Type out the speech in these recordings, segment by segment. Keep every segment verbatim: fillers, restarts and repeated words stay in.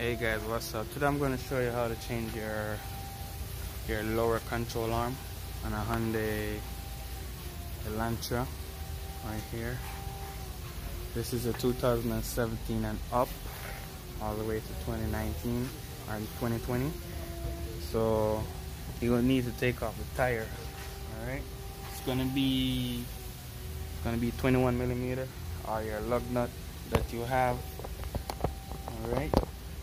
Hey guys, what's up? Today I'm going to show you how to change your your lower control arm on a Hyundai Elantra right here. This is a two thousand seventeen and up, all the way to twenty nineteen or twenty twenty. So you're gonna need to take off the tire. All right, it's gonna be it's gonna be twenty-one millimeter, or your lug nut that you have. All right.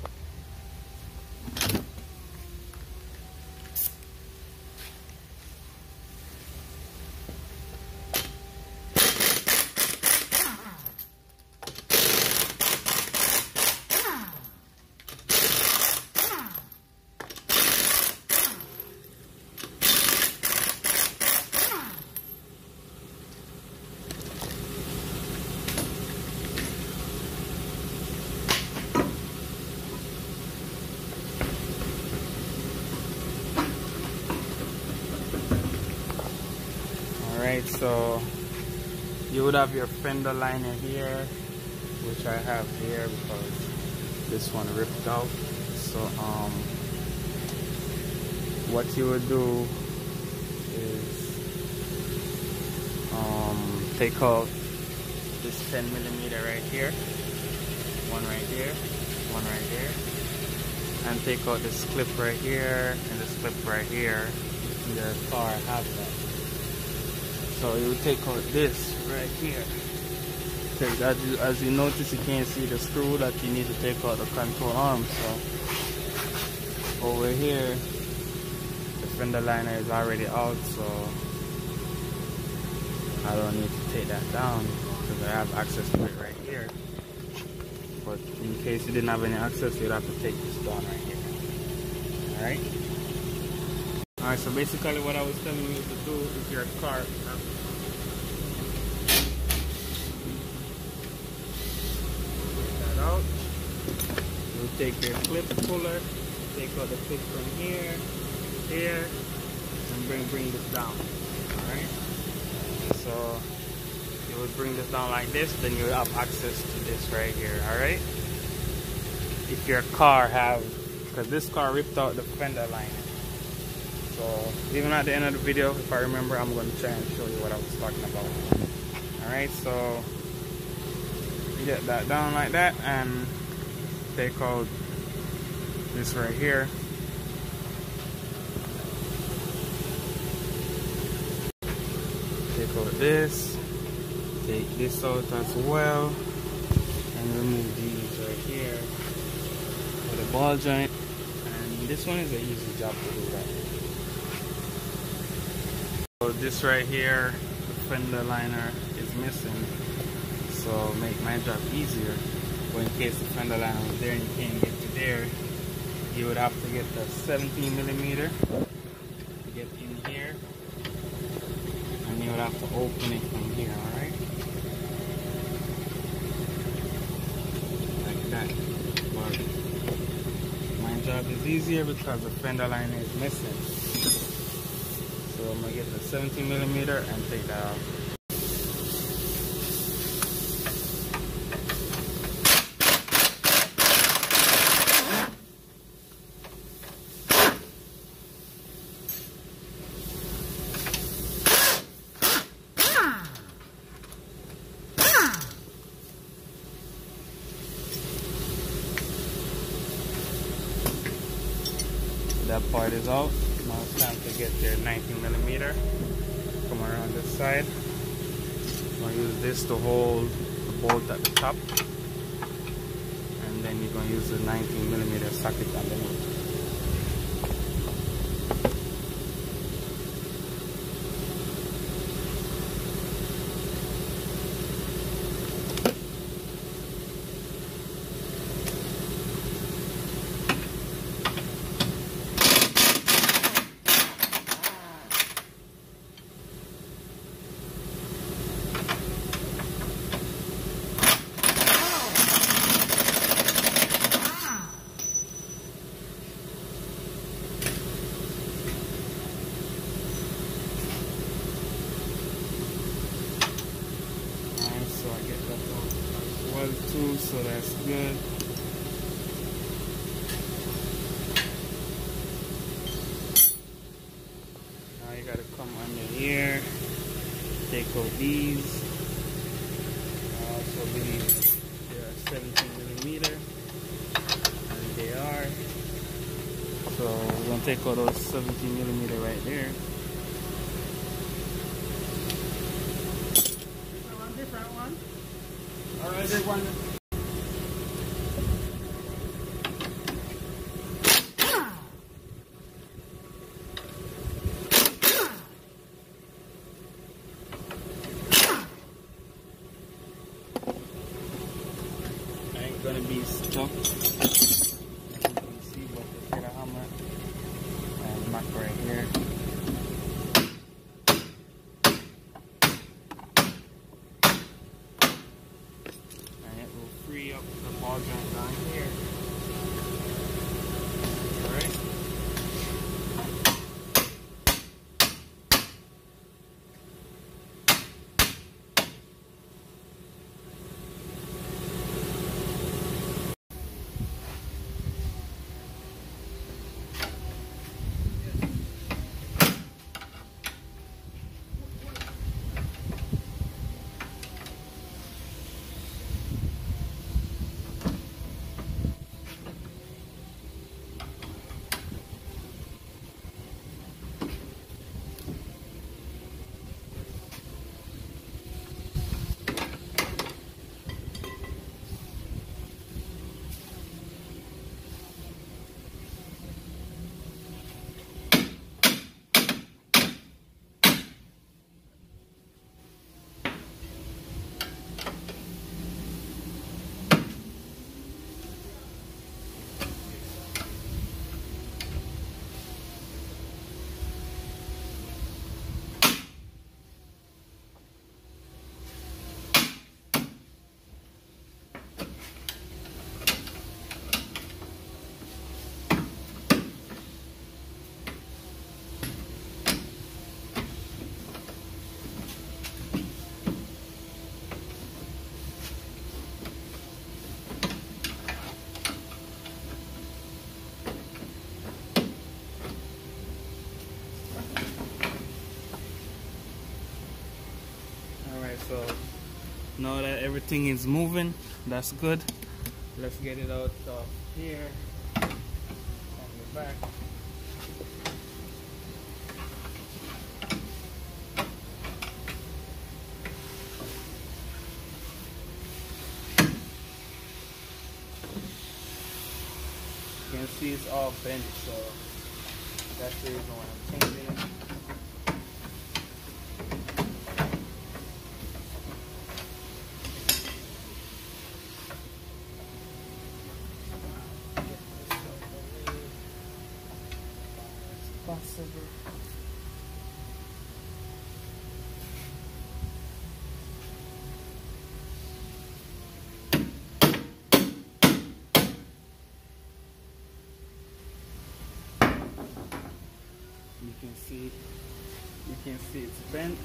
Alright, so you would have your fender liner here, which I have here because this one ripped out. So um, what you would do is um, take out this ten millimeter right here, one right here, one right here, and take out this clip right here and this clip right here. Your car has that. So you take out this right here. Because as you, as you notice, you can't see the screw that you need to take out the control arm. So over here, the fender liner is already out, so I don't need to take that down because I have access to it right here. But in case you didn't have any access, you'd have to take this down right here. Alright? Alright, so basically what I was telling you to do is your car. Take that out. You take your clip puller, take out the clip from here, here, and bring bring this down. Alright? So you would bring this down like this, then you would have access to this right here, alright? If your car have, because this car ripped out the fender liner. So even at the end of the video, if I remember, I'm going to try and show you what I was talking about. Alright, so you get that down like that and take out this right here. Take out this, take this out as well, and remove these right here with a ball joint. And this one is an easy job to do that. So this right here, the fender liner is missing, so make my job easier. But in case the fender liner was there and you can't get to there, you would have to get the seventeen millimeter to get in here, and you would have to open it from here, alright? Like that. But my job is easier because the fender liner is missing. So I'm going to get the seventeen millimeter and take that out. That part is out. Now it's time to get your nineteen millimeter. Come around this side. I'm going to use this to hold the bolt at the top, and then you're going to use the nineteen millimeter socket underneath. well too, so that's good. So these I also believe they are seventeen millimeter, and they are. So we're gonna take out those seventeen millimeter right there. Different one, different one. All right, this one. Gonna be stuck. As you can see, but let's get a hammer and mark right here. And it will free up the ball joint down here. Alright. So now that everything is moving, that's good. Let's get it out of here on the back. You can see it's all bent, so that's the reason why I'm changing it. Possible. You can see, you can see it's bent.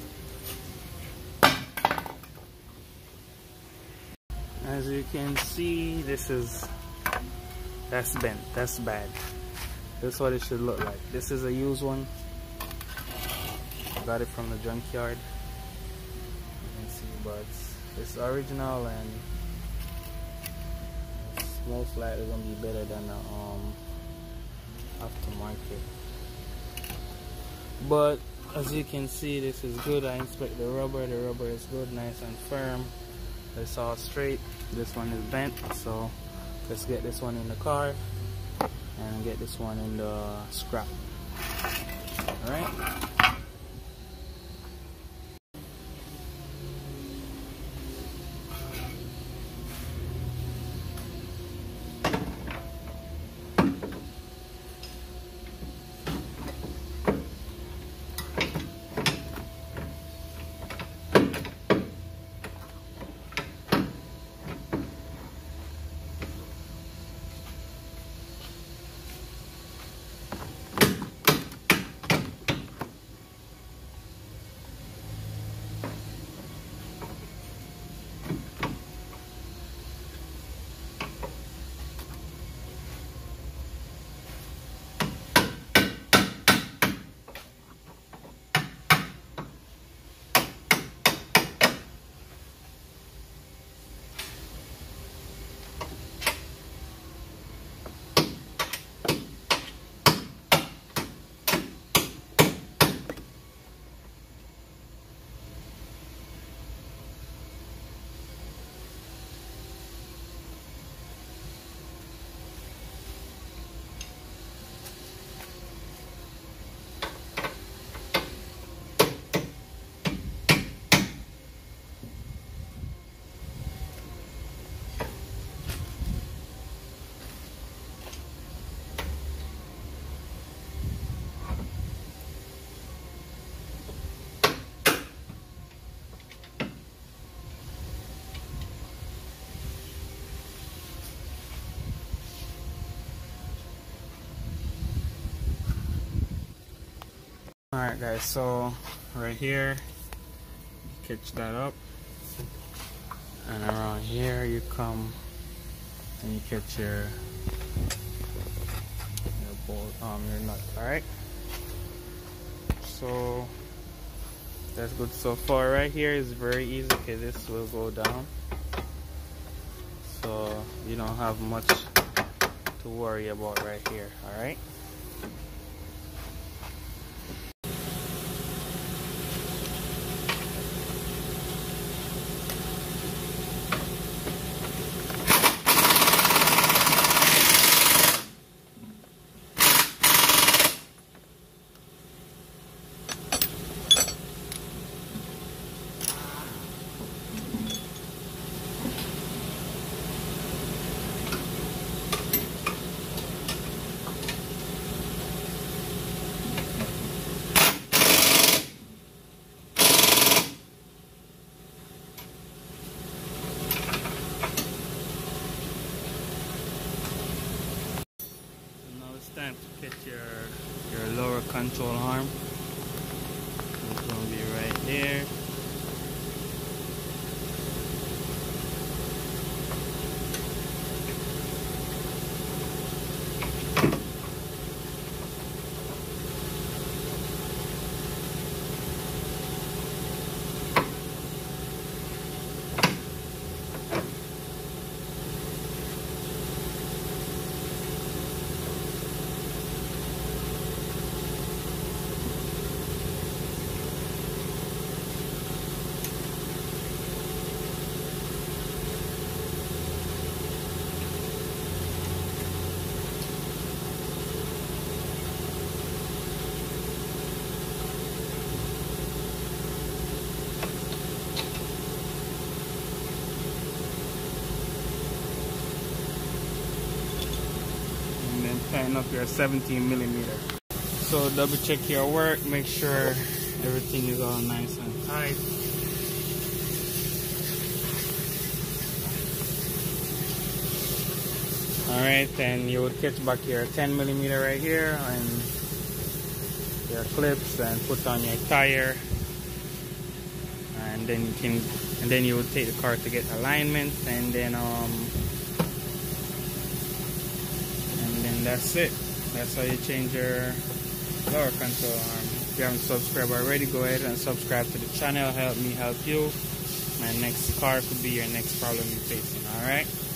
As you can see, this is, that's bent, that's bad. This is what it should look like. This is a used one. Got it from the junkyard. You can see, but it's original and it's most likely gonna be better than the um, aftermarket. But as you can see, this is good. I inspect the rubber. The rubber is good, nice and firm. It's all straight. This one is bent, so let's get this one in the car and get this one in the scrap. Alright. Alright guys, so right here, catch that up, and around here you come and you catch your your bolt, um your nut. Alright, so that's good so far. Right here is very easy. Okay, this will go down, so you don't have much to worry about right here. Alright, time to catch your your lower control arm. It's going to be right there. Tighten up your seventeen millimeter. So double check your work, make sure everything is all nice and tight. Alright, then you would catch back your ten millimeter right here and your clips and put on your tire, and then you can and then you would take the car to get alignment, and then um that's it. That's how you change your lower control arm. If you haven't subscribed already, go ahead and subscribe to the channel. Help me help you. My next car could be your next problem you're facing. Alright?